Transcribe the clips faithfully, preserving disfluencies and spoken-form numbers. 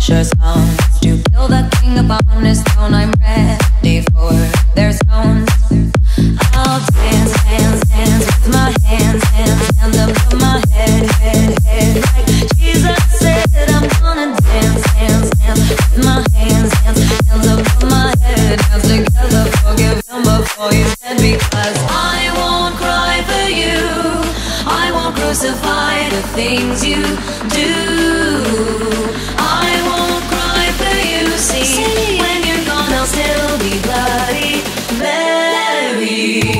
sure sounds to kill the king upon his throne. I'm ready for their stones. I'll dance, dance, dance with my hands, hands, hands above my head, head, head. Like Jesus said, I'm gonna dance, dance, dance with my hands, hands, hands above my head. Dance together, forgive him before he's dead, because I won't cry for you. I won't crucify the things you do. I won't cry for you, see, when you're gone I'll still be bloody Mary.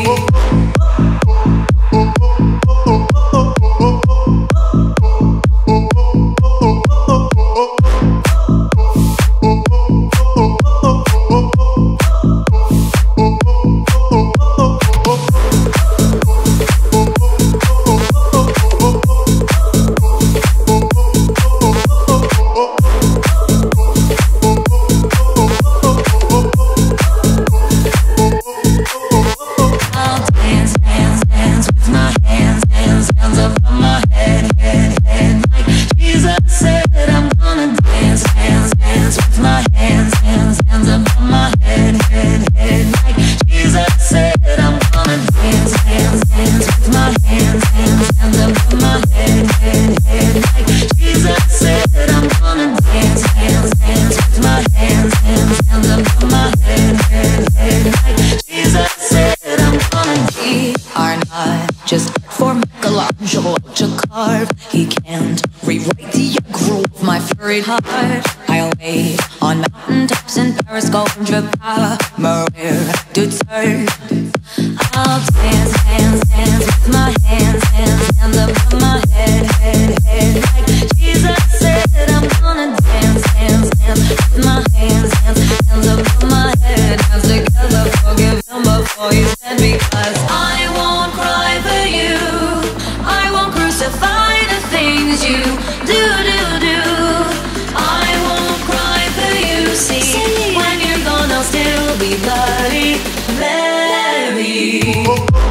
Just for Michelangelo to carve, he can't rewrite the groove of my flurried heart. I'll wait on mountaintops in Paris, go and Jakarta, Maria to turn. I'll dance, dance, dance with my hands, hands, hands above my head, head, head. Like Jesus said, I'm gonna dance, dance, dance with my hands, hands, hands above my head. Dance together, forgive him before he's dead, because I won't cry for you. I won't crucify the things you do, do, do. I won't cry for you, see, when you're gone I'll still be bloody Mary.